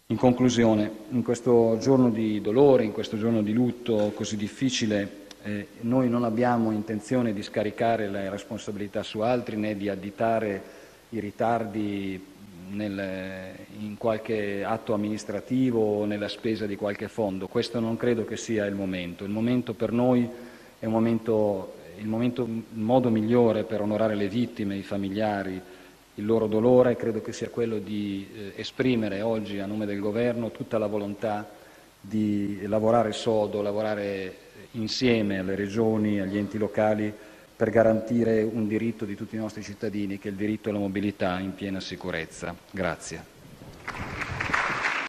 In conclusione, in questo giorno di dolore, in questo giorno di lutto così difficile, noi non abbiamo intenzione di scaricare le responsabilità su altri né di additare i ritardi in qualche atto amministrativo o nella spesa di qualche fondo. Questo non credo che sia il momento. Il momento per noi è il modo migliore per onorare le vittime, i familiari, il loro dolore. Credo che sia quello di esprimere oggi a nome del Governo tutta la volontà di lavorare sodo, lavorare insieme alle regioni, agli enti locali per garantire un diritto di tutti i nostri cittadini, che è il diritto alla mobilità in piena sicurezza. Grazie.